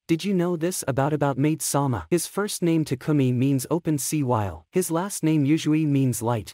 Did you know this about MAID Sama? His first name Takumi means open sea while his last name Yushui means light.